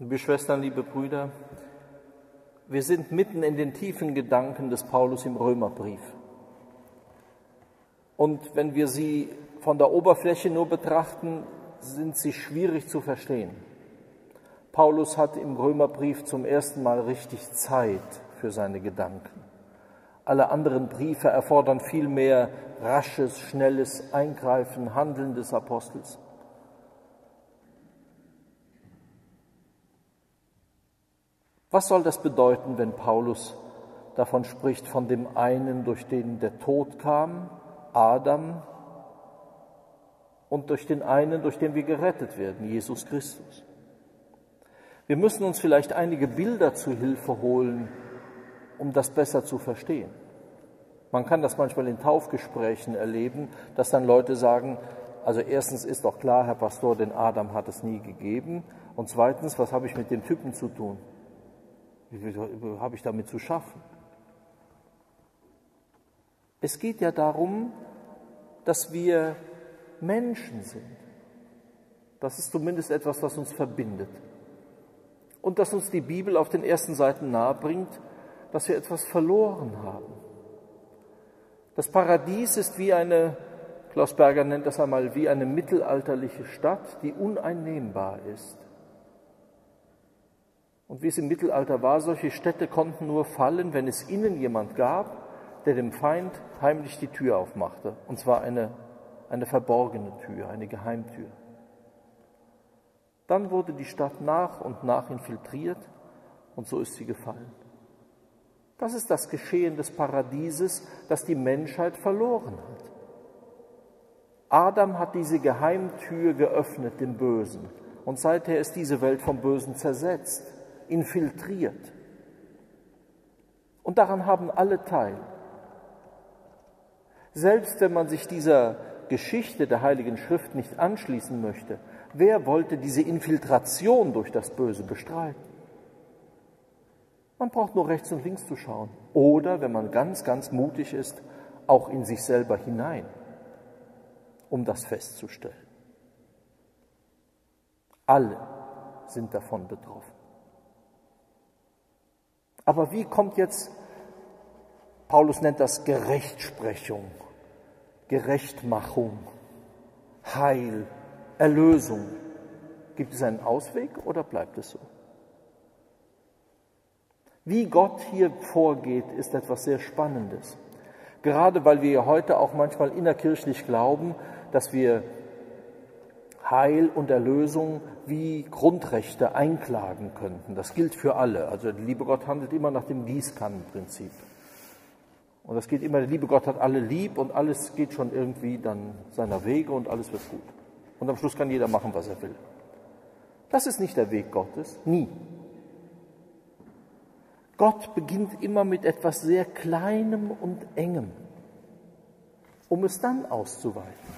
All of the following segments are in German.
Liebe Schwestern, liebe Brüder, wir sind mitten in den tiefen Gedanken des Paulus im Römerbrief. Und wenn wir sie von der Oberfläche nur betrachten, sind sie schwierig zu verstehen. Paulus hat im Römerbrief zum ersten Mal richtig Zeit für seine Gedanken. Alle anderen Briefe erfordern viel mehr rasches, schnelles Eingreifen, Handeln des Apostels. Was soll das bedeuten, wenn Paulus davon spricht, von dem einen, durch den der Tod kam, Adam, und durch den einen, durch den wir gerettet werden, Jesus Christus? Wir müssen uns vielleicht einige Bilder zu Hilfe holen, um das besser zu verstehen. Man kann das manchmal in Taufgesprächen erleben, dass dann Leute sagen, also erstens ist doch klar, Herr Pastor, den Adam hat es nie gegeben. Und zweitens, was habe ich mit dem Typen zu tun? Wie habe ich damit zu schaffen? Es geht ja darum, dass wir Menschen sind. Das ist zumindest etwas, was uns verbindet. Und dass uns die Bibel auf den ersten Seiten nahebringt, dass wir etwas verloren haben. Das Paradies ist wie Klaus Berger nennt das einmal, wie eine mittelalterliche Stadt, die uneinnehmbar ist. Und wie es im Mittelalter war, solche Städte konnten nur fallen, wenn es innen jemand gab, der dem Feind heimlich die Tür aufmachte. Und zwar eine verborgene Tür, eine Geheimtür. Dann wurde die Stadt nach und nach infiltriert und so ist sie gefallen. Das ist das Geschehen des Paradieses, das die Menschheit verloren hat. Adam hat diese Geheimtür geöffnet dem Bösen und seither ist diese Welt vom Bösen zersetzt, infiltriert. Und daran haben alle teil. Selbst wenn man sich dieser Geschichte der Heiligen Schrift nicht anschließen möchte, wer wollte diese Infiltration durch das Böse bestreiten? Man braucht nur rechts und links zu schauen. Oder, wenn man ganz, ganz mutig ist, auch in sich selber hinein, um das festzustellen. Alle sind davon betroffen. Aber wie kommt jetzt, Paulus nennt das Gerechtsprechung, Gerechtmachung, Heil, Erlösung. Gibt es einen Ausweg oder bleibt es so? Wie Gott hier vorgeht, ist etwas sehr Spannendes. Gerade weil wir heute auch manchmal innerkirchlich glauben, dass wir Heil und Erlösung wie Grundrechte einklagen könnten. Das gilt für alle. Also der liebe Gott handelt immer nach dem Gießkannenprinzip. Und das geht immer, der liebe Gott hat alle lieb und alles geht schon irgendwie dann seiner Wege und alles wird gut. Und am Schluss kann jeder machen, was er will. Das ist nicht der Weg Gottes, nie. Gott beginnt immer mit etwas sehr Kleinem und Engem, um es dann auszuweiten.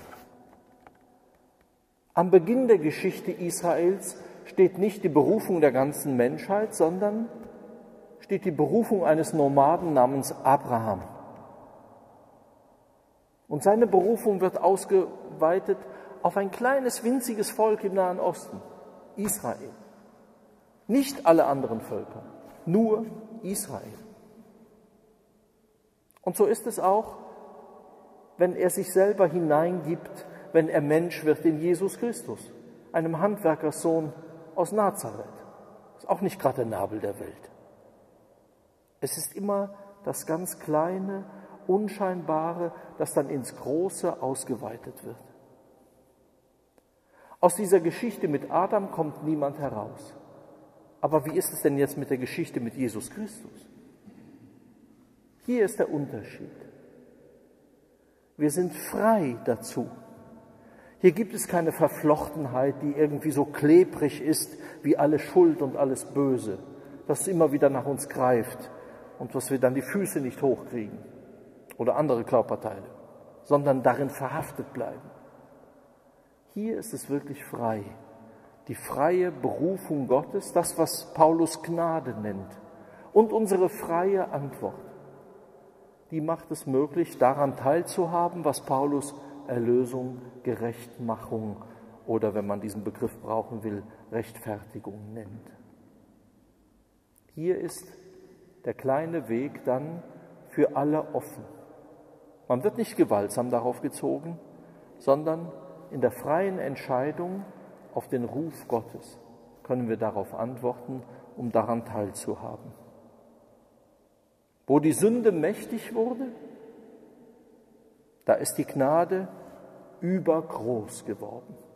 Am Beginn der Geschichte Israels steht nicht die Berufung der ganzen Menschheit, sondern steht die Berufung eines Nomaden namens Abraham. Und seine Berufung wird ausgeweitet auf ein kleines, winziges Volk im Nahen Osten, Israel. Nicht alle anderen Völker, nur Israel. Und so ist es auch, wenn er sich selber hineingibt, wenn er Mensch wird in Jesus Christus, einem Handwerkerssohn aus Nazareth. Ist auch nicht gerade der Nabel der Welt. Es ist immer das ganz Kleine, Unscheinbare, das dann ins Große ausgeweitet wird. Aus dieser Geschichte mit Adam kommt niemand heraus. Aber wie ist es denn jetzt mit der Geschichte mit Jesus Christus? Hier ist der Unterschied. Wir sind frei dazu. Hier gibt es keine Verflochtenheit, die irgendwie so klebrig ist wie alle Schuld und alles Böse, das immer wieder nach uns greift und dass wir dann die Füße nicht hochkriegen oder andere Körperteile, sondern darin verhaftet bleiben. Hier ist es wirklich frei. Die freie Berufung Gottes, das, was Paulus Gnade nennt, und unsere freie Antwort, die macht es möglich, daran teilzuhaben, was Paulus Erlösung, Gerechtmachung oder, wenn man diesen Begriff brauchen will, Rechtfertigung nennt. Hier ist der kleine Weg dann für alle offen. Man wird nicht gewaltsam darauf gezogen, sondern in der freien Entscheidung auf den Ruf Gottes können wir darauf antworten, um daran teilzuhaben. Wo die Sünde mächtig wurde, da ist die Gnade übergroß geworden.